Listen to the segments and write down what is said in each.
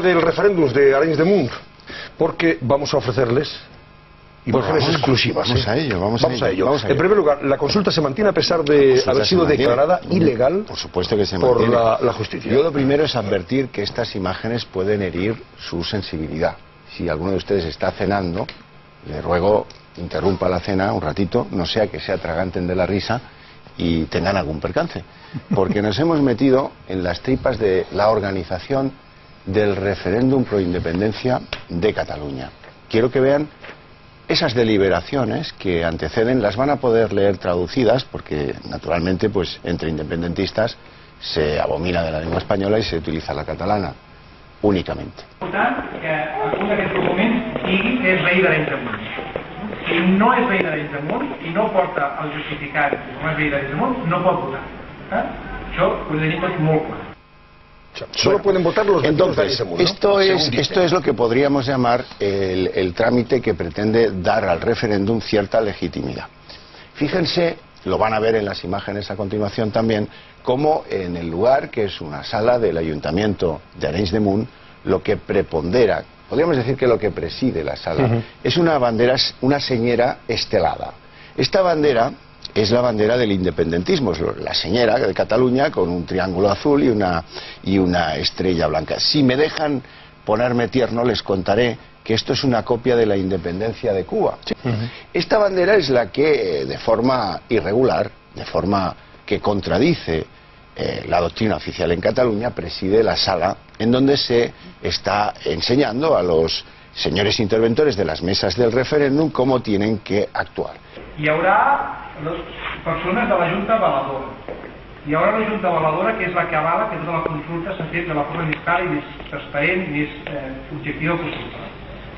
del referéndum de Arenys de Munt, porque vamos a ofrecerles imágenes exclusivas. Vamos a ello. En primer lugar, la consulta se mantiene a pesar de haber sido declarada ilegal por supuesto que se por mantiene. la justicia. Yo lo primero es advertir que estas imágenes pueden herir su sensibilidad. Si alguno de ustedes está cenando, le ruego interrumpa la cena un ratito, no sea que se atraganten de la risa y tengan algún percance, porque nos hemos metido en las tripas de la organización del referéndum pro independencia de Cataluña. Quiero que vean esas deliberaciones que anteceden, las van a poder leer traducidas, porque naturalmente pues entre independentistas se abomina de la lengua española y se utiliza la catalana únicamente. Que algun d'aquests documents digui que és rei d'Arenys de Munt. Si no és rei d'Arenys de Munt i no porta el justificat com és rei d'Arenys de Munt, no pot votar. Això ho he de dir tot molt clar. Solo pueden votar los Entonces, de Arenys de Munt, ¿no? esto es lo que podríamos llamar el trámite que pretende dar al referéndum cierta legitimidad. Fíjense, lo van a ver en las imágenes a continuación también, como en el lugar, que es una sala del Ayuntamiento de Arenys de Munt, lo que prepondera, podríamos decir que lo que preside la sala, es una bandera, una señera estelada. Esta bandera es la bandera del independentismo, es la señera de Cataluña con un triángulo azul y una estrella blanca. Si me dejan ponerme tierno, les contaré que esto es una copia de la independencia de Cuba. Esta bandera es la que, de forma irregular, de forma que contradice la doctrina oficial en Cataluña, preside la sala en donde se está enseñando a los señores interventores de las mesas del referéndum cómo tienen que actuar. Hi haurà les persones de la Junta Avaladora. Hi haurà la Junta Avaladora, que és la que avala que tota la consulta s'ha fet de la forma més clara i més transparent i més objectiva possible.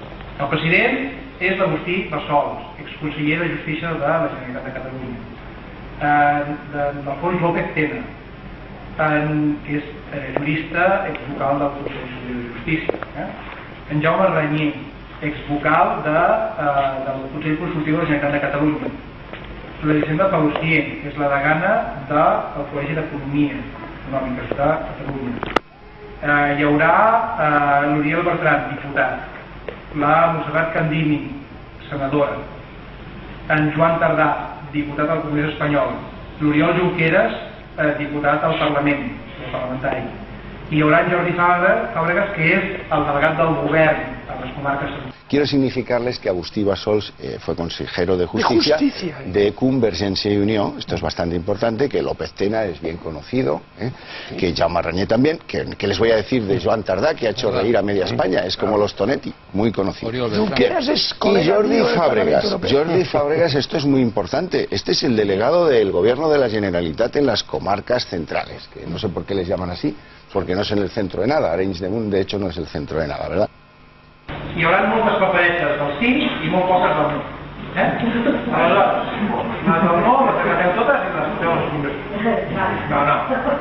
El president és l'Agustí Bassols, exconseller de Justícia de la Generalitat de Catalunya. D'Alfons López Tena, que és jurista, exvocal del Consell de Justícia. En Jaume Ranyer, exvocal del Consell Consultiu de la Generalitat de Catalunya. L'Elisenda Palustier, que és la degana del Col·legi d'Economia Econòmica de Catalunya. Hi haurà l'Oriol Bertran, diputat, la Montserrat Candini, senadora, en Joan Tardà, diputat al Congrés Espanyol, l'Oriol Junqueras, diputat al Parlament, parlamentari. I hi haurà en Jordi Fàbregas, que és el delegat del govern a les comarques. Quiero significarles que Agustí Bassols fue consejero de Justicia de Convergencia y Unión, esto es bastante importante, que López Tena es bien conocido, que Jaume Ranyer también, que les voy a decir de Joan Tardà, que ha hecho reír a media España, es como los Tonetti, muy conocido. Y Jordi Fàbregas, esto es muy importante, este es el delegado del gobierno de la Generalitat en las comarcas centrales, que no sé por qué les llaman así, porque no es en el centro de nada. Arenys de Munt, de hecho, no es el centro de nada, ¿verdad? Hi haurà moltes paperetes del sí i molt poques del no. Aleshores, les del no les agafeu totes i les feu als congrés. No.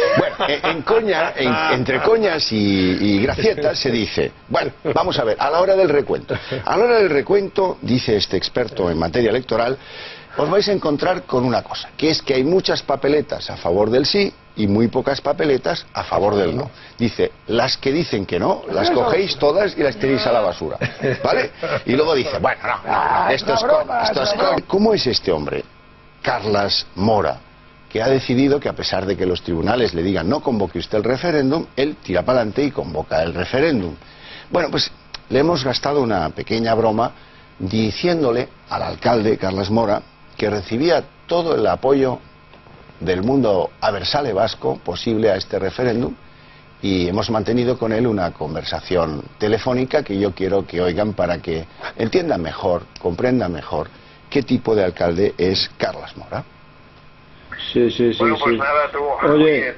Bueno, entre coñas y gracietas se dice, bueno, vamos a ver, a la hora del recuento. A la hora del recuento, dice este experto en materia electoral, os vais a encontrar con una cosa, que es que hay muchas papeletas a favor del sí y muy pocas papeletas a favor del no. Dice, las que dicen que no, las cogéis todas y las tiréis a la basura, ¿vale? Y luego dice, bueno, no, esto es coña. ¿Cómo es este hombre? Carles Mora, que ha decidido que a pesar de que los tribunales le digan no convoque usted el referéndum, él tira para adelante y convoca el referéndum. Bueno, pues le hemos gastado una pequeña broma diciéndole al alcalde Carles Mora que recibía todo el apoyo del mundo aversale vasco posible a este referéndum, y hemos mantenido con él una conversación telefónica que yo quiero que oigan para que entiendan mejor, comprendan mejor qué tipo de alcalde es Carles Mora. Sí. Bueno, pues nada, tú, Oye,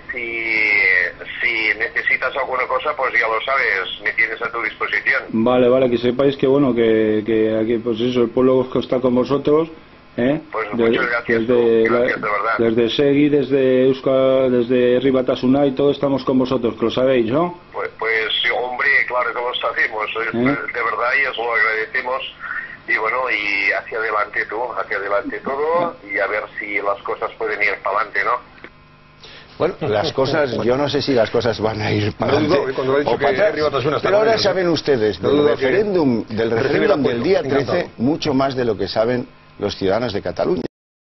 si necesitas alguna cosa, pues ya lo sabes, me tienes a tu disposición. Vale, que sepáis que bueno, que aquí pues eso, el pueblo que está con vosotros, Pues muchas gracias, gracias de verdad. Desde Segui, desde Euskal, desde Ribatasuna y todo estamos con vosotros, que lo sabéis, ¿no? Pues sí, hombre, claro que lo sabemos, de verdad, y os lo agradecemos. Y bueno, y hacia adelante todo, y a ver si las cosas pueden ir para adelante, ¿no? Bueno, las cosas, yo no sé si las cosas van a ir para No dudo, adelante cuando ha dicho o para que atrás. Herri Batasuna está Pero con ahora ellos, saben ustedes No del dudo que referéndum recibe el apoyo. del día 13 Encantado. mucho más de lo que saben los ciudadanos de Cataluña.